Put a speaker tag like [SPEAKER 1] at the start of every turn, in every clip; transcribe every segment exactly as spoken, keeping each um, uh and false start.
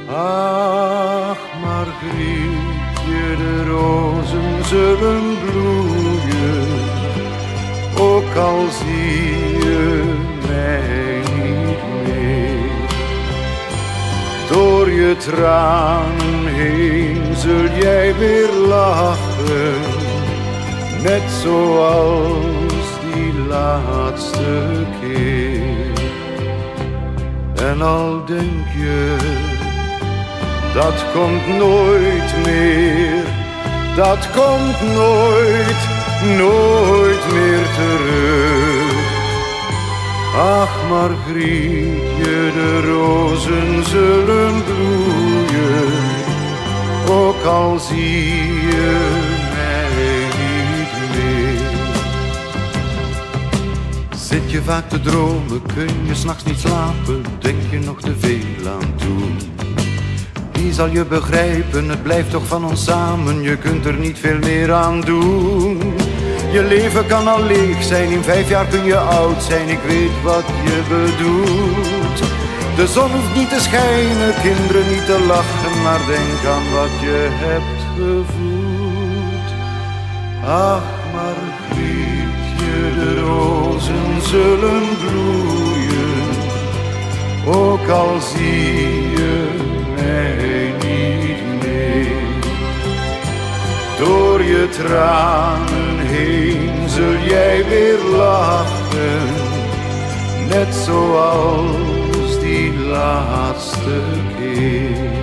[SPEAKER 1] Ach, Margrietje, de rozen zullen bloeien, ook al zie je mij niet meer. Door je tranen heen zul jij weer lachen, net zoals die laatste keer. En al denk je, dat komt nooit meer, dat komt nooit, nooit meer terug. Ach, Margrietje, de rozen zullen bloeien, ook al zie je mij niet meer. Zit je vaak te dromen, kun je 's nachts niet slapen, denk je nog te veel aan toen. Wie zal je begrijpen, het blijft toch van ons samen, je kunt er niet veel meer aan doen. Je leven kan al leeg zijn, in vijf jaar kun je oud zijn, ik weet wat je bedoelt. De zon hoeft niet te schijnen, kinderen niet te lachen, maar denk aan wat je hebt gevoeld. Ach, Margrietje, de rozen zullen bloeien, ook al zie je mij niet meer. Door je tranen heen zul jij weer lachen, net zoals die laatste keer.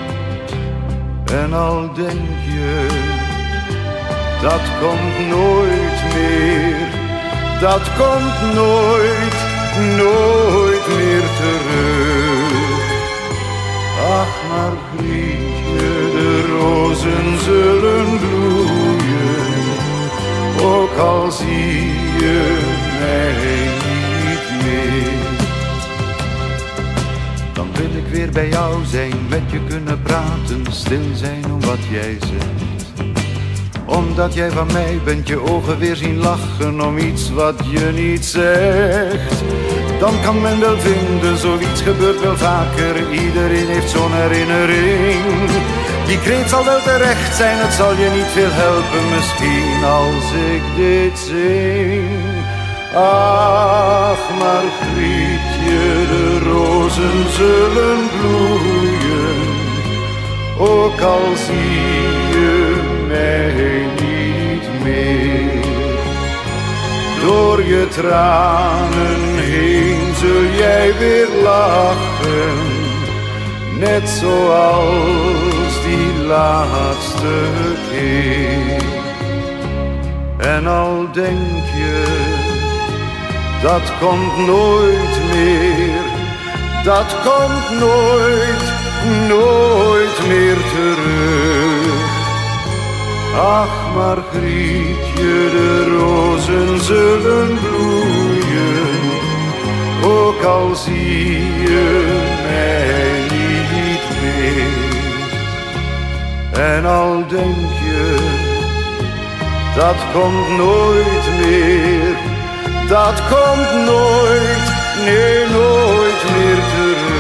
[SPEAKER 1] En al denk je, dat komt nooit meer, dat komt nooit, nooit meer terug. Ach, Margrietje, de rozen zullen bloeien, ook al zie je mij niet meer. Dan wil ik weer bij jou zijn, met je kunnen praten, stil zijn om wat jij zegt. Omdat jij van mij bent, je ogen weer zien lachen om iets wat je niet zegt. Dan kan men wel vinden, zoiets gebeurt wel vaker, iedereen heeft zo'n herinnering. Die kreet zal wel terecht zijn, het zal je niet veel helpen misschien als ik dit zing. Ach, Margrietje, de rozen zullen bloeien, ook al zie je mij niet meer. Door je tranen heen zul jij weer lachen, net zoals die laatste keer. En al denk je, dat komt nooit meer, dat komt nooit, nooit meer terug. Ach, Margrietje, de rozen zullen bloeien, ook al zie je mij niet meer. En al denk je, dat komt nooit meer, dat komt nooit, nee, nooit meer terug.